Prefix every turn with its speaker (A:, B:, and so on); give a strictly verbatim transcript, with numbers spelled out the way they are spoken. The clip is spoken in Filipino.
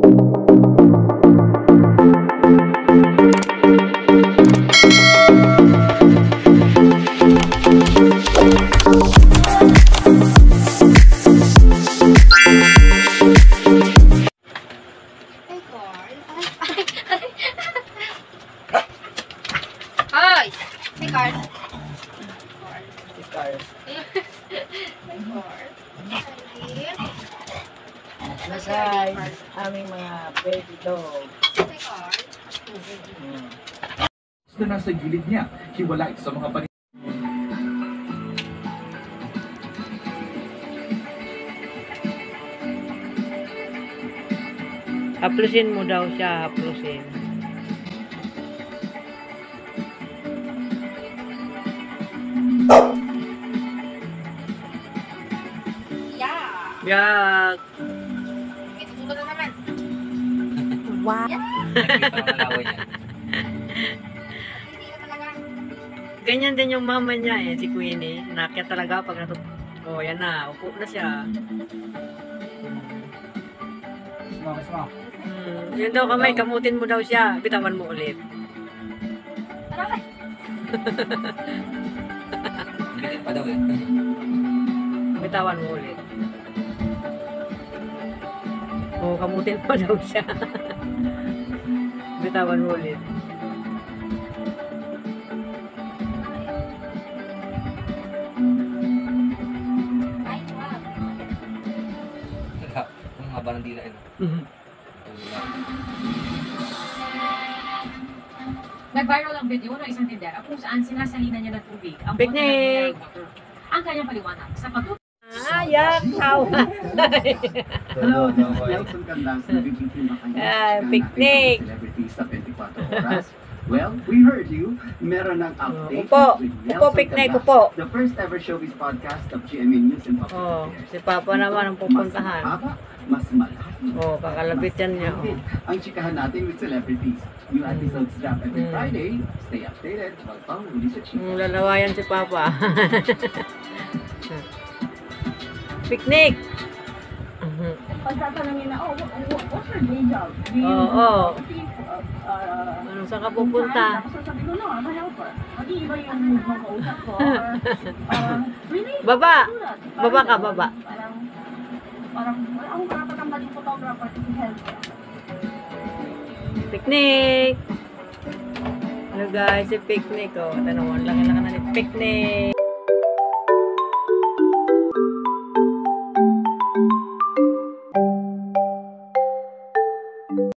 A: Hoy! May card.
B: May card.
A: May card.
B: Nasay, aming mga baby dog.
A: May card.
B: Hmm.
C: Na nasa gilid niya, hiwalay sa mga panin.
B: Haplusin mo daw siya, haplusin.
A: Yeah!
B: Yak!
A: May tutulog na naman.
B: Wow!
D: Nakikita ko nalawa niya.
A: Hindi ka talaga.
B: Ganyan din yung mama niya eh, si Queenie. Nakakit talaga pag natut... Oh, yan na. Upo na siya.
D: Smoke, smoke.
B: Hmm. Yun daw kamay, kamutin mo daw siya. Bitawan mo ulit.
A: Aray!
D: Bitin pa daw eh.
B: Bitawan mo ulit. Oh, kamutin mo daw siya. Bitawan mo ulit.
A: Ay, wow.
D: Ang haba ng dila yun.
E: Nag-viral ang video ng isang tindera kung saan sinasalinan niya ng tubig ang bote ng
B: Piknik!
E: mineral water. Ang kanyang paliwanag sa patuloy.
B: Ah, yak! Tawa!
F: Hello, welcome ka lang sa nagiging
B: Ah, Piknik!
F: celebrities sa twenty-four oras. Well, we heard you. Meron ng update.
B: Upo!
F: with
B: Upo,
F: Nelson
B: Piknik!
F: Canlas,
B: Upo!
F: The first ever showbiz podcast of G M A News and Public
B: Oh,
F: Affairs.
B: si Papa naman ang pupuntahan.
F: Mas mahaba, mas malalim.
B: Oh, kakalabit yan niya. Oh.
F: Ang chikahan natin with celebrities. New episodes drop every
B: Mm.
F: Friday. Stay updated. Wag pang huli sa chika.
B: Ang lalawayan si Papa. Piknik!
G: Pagtatanungin na, oh, what- what's your day job? Do you
B: Oo, oo.
G: keep, uh, uh,
B: Ano, saan ka pupunta?
G: Tapos sabi ko, no, I'm a helper. Mag-iiba yung mood ng kausap ko. Or, uh, really?
B: Baba!
G: Do that.
B: Baba ka,
G: Parang,
B: baba.
G: Parang, parang, wala akong karapatang maging photographer to help.
B: Piknik! Hello guys, si Piknik. Oh, tanong, laki-laki na ni Piknik.